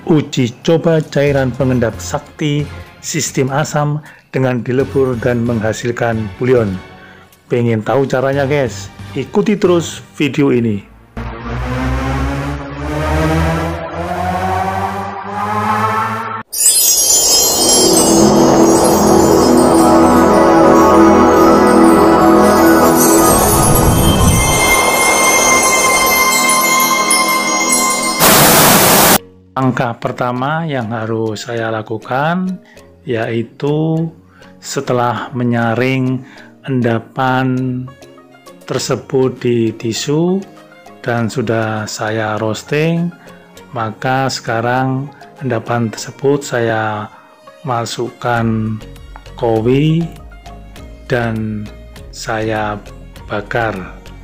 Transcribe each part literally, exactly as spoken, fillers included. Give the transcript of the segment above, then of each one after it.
Uji coba cairan pengendap sakti sistem asam dengan dilebur dan menghasilkan bulion. Pengen tahu caranya guys? Ikuti terus video ini. Langkah pertama yang harus saya lakukan yaitu setelah menyaring endapan tersebut di tisu dan sudah saya roasting, maka sekarang endapan tersebut saya masukkan kowi dan saya bakar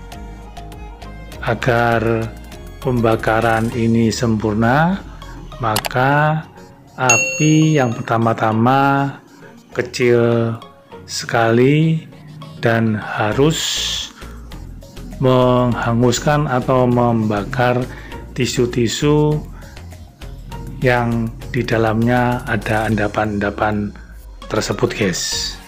agar pembakaran ini sempurna. Maka api yang pertama-tama kecil sekali dan harus menghanguskan atau membakar tisu-tisu yang di dalamnya ada endapan-endapan tersebut guys.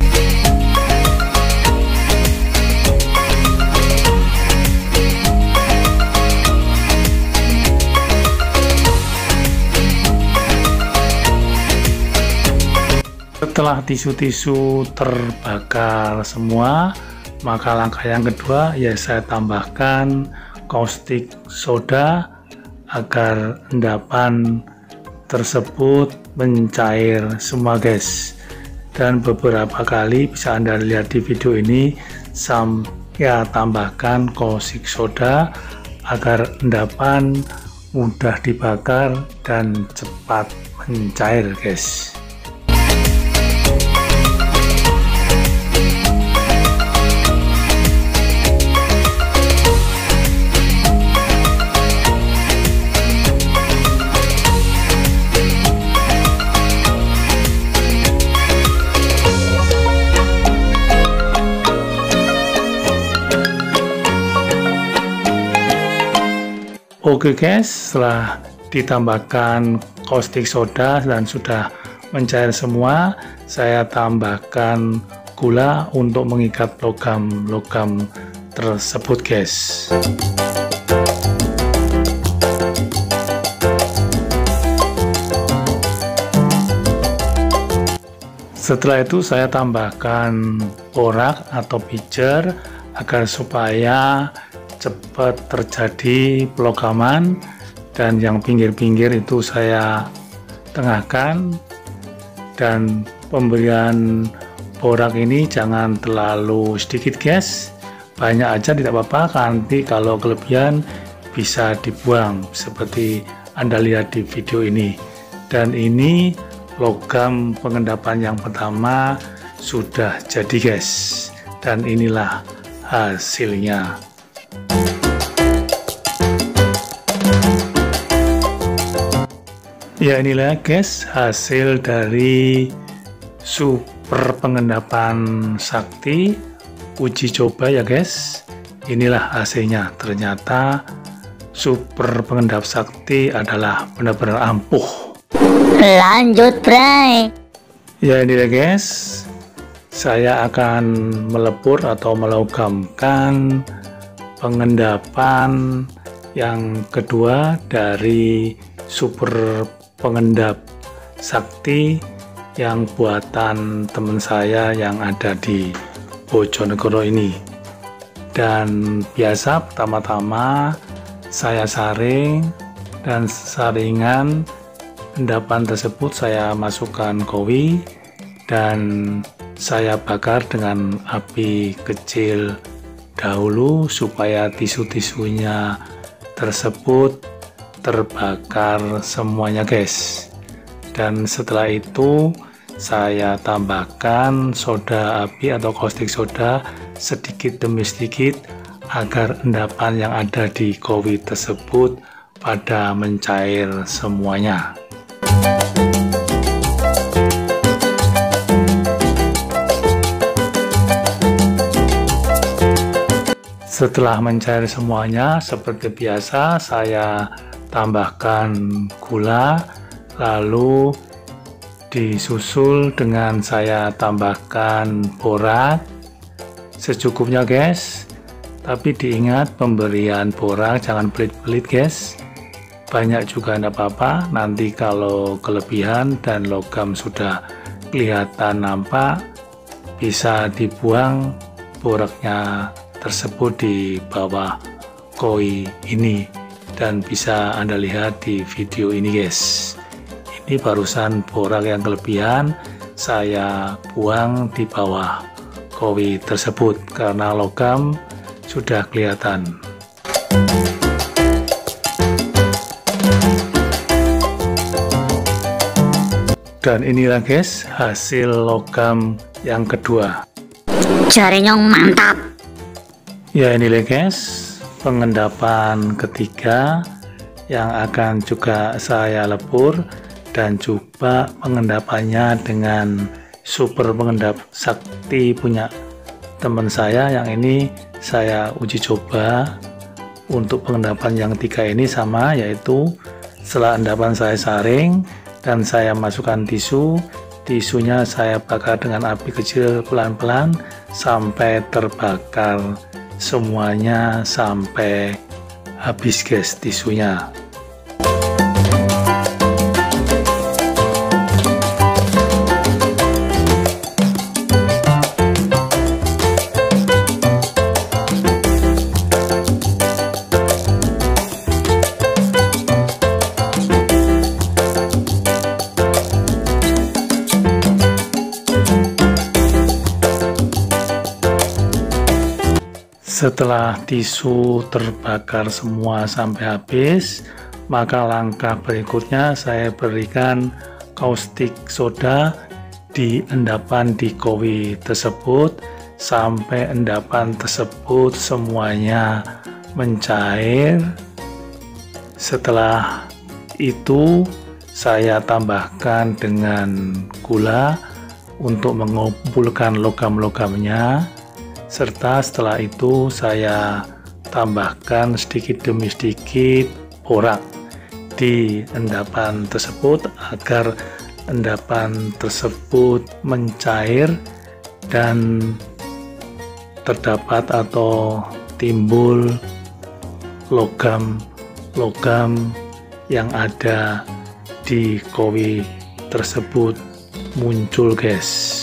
Setelah tisu-tisu terbakar semua, maka langkah yang kedua ya saya tambahkan caustic soda agar endapan tersebut mencair semua guys. Dan beberapa kali bisa Anda lihat di video ini saya tambahkan caustic soda agar endapan mudah dibakar dan cepat mencair guys. Oke guys, setelah ditambahkan caustic soda dan sudah mencair semua, saya tambahkan gula untuk mengikat logam-logam tersebut guys. Setelah itu saya tambahkan borak atau pijer agar supaya cepat terjadi pelogaman, dan yang pinggir-pinggir itu saya tengahkan. Dan pemberian borak ini jangan terlalu sedikit guys, banyak aja tidak apa-apa, nanti kalau kelebihan bisa dibuang seperti Anda lihat di video ini. Dan ini logam pengendapan yang pertama sudah jadi guys, dan inilah hasilnya. Ya, inilah guys hasil dari super pengendapan sakti uji coba ya guys. Inilah hasilnya, ternyata super pengendap sakti adalah benar-benar ampuh. Lanjut Bray. Ya, inilah guys, saya akan melebur atau melogamkan pengendapan yang kedua dari super pengendap sakti yang buatan teman saya yang ada di Bojonegoro ini. Dan biasa pertama-tama saya saring, dan saringan endapan tersebut saya masukkan kowi dan saya bakar dengan api kecil dahulu supaya tisu-tisunya tersebut terbakar semuanya guys. Dan setelah itu saya tambahkan soda api atau caustic soda sedikit demi sedikit agar endapan yang ada di kowi tersebut pada mencair semuanya. Setelah mencair semuanya, seperti biasa saya tambahkan gula, lalu disusul dengan saya tambahkan borak secukupnya guys. Tapi diingat pemberian borak jangan pelit-pelit guys, banyak juga tidak apa-apa. Nanti kalau kelebihan dan logam sudah kelihatan nampak, bisa dibuang boraknya tersebut di bawah koi ini, dan bisa Anda lihat di video ini guys. Ini barusan borak yang kelebihan saya buang di bawah koi tersebut karena logam sudah kelihatan. Dan inilah guys hasil logam yang kedua. Jarenyong mantap. Ya, inilah guys pengendapan ketiga yang akan juga saya lebur, dan coba pengendapannya dengan super pengendap sakti punya teman saya. Yang ini saya uji coba untuk pengendapan yang ketiga ini sama, yaitu setelah endapan saya saring dan saya masukkan tisu, tisunya saya bakar dengan api kecil pelan-pelan sampai terbakar semuanya sampai habis guys tisunya. Setelah tisu terbakar semua sampai habis, maka langkah berikutnya saya berikan kaustik soda di endapan di koi tersebut sampai endapan tersebut semuanya mencair. Setelah itu saya tambahkan dengan gula untuk mengumpulkan logam-logamnya, serta setelah itu saya tambahkan sedikit demi sedikit borak di endapan tersebut agar endapan tersebut mencair dan terdapat atau timbul logam-logam yang ada di koi tersebut muncul guys.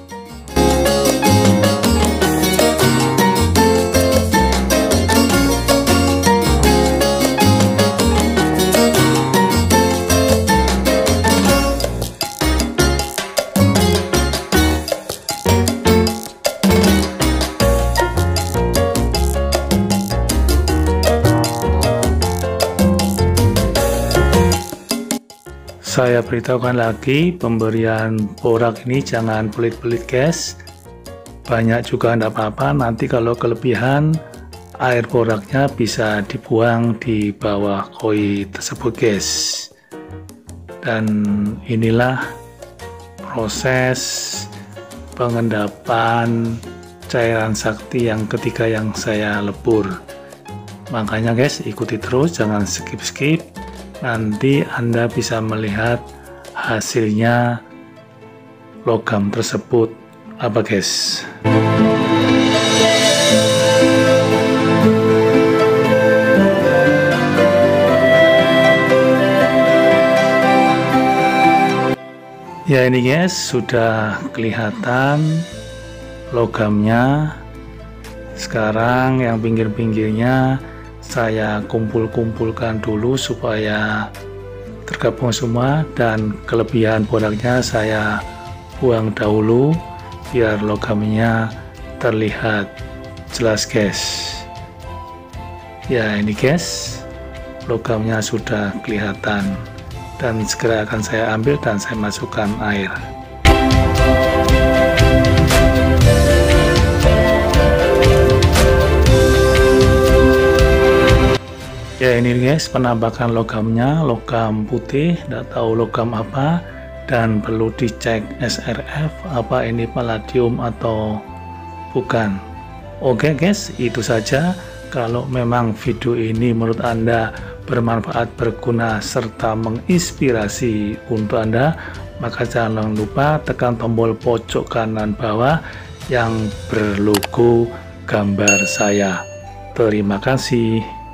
Saya beritahukan lagi, pemberian borak ini jangan pelit-pelit guys, banyak juga tidak apa-apa. Nanti kalau kelebihan air boraknya bisa dibuang di bawah koi tersebut guys. Dan inilah proses pengendapan cairan sakti yang ketiga yang saya lebur. Makanya guys ikuti terus, jangan skip-skip. Nanti Anda bisa melihat hasilnya logam tersebut apa guys. Ya ini guys sudah kelihatan logamnya. Sekarang yang pinggir-pinggirnya saya kumpul-kumpulkan dulu supaya tergabung semua, dan kelebihan boraknya saya buang dahulu biar logamnya terlihat jelas guys. Ya ini guys logamnya sudah kelihatan, dan segera akan saya ambil dan saya masukkan air. Ya ini guys penambakan logamnya, logam putih, tidak tahu logam apa, dan perlu dicek S R F apa ini palladium atau bukan. Oke guys itu saja. Kalau memang video ini menurut Anda bermanfaat, berguna, serta menginspirasi untuk Anda, maka jangan lupa tekan tombol pojok kanan bawah yang berlogo gambar saya. Terima kasih.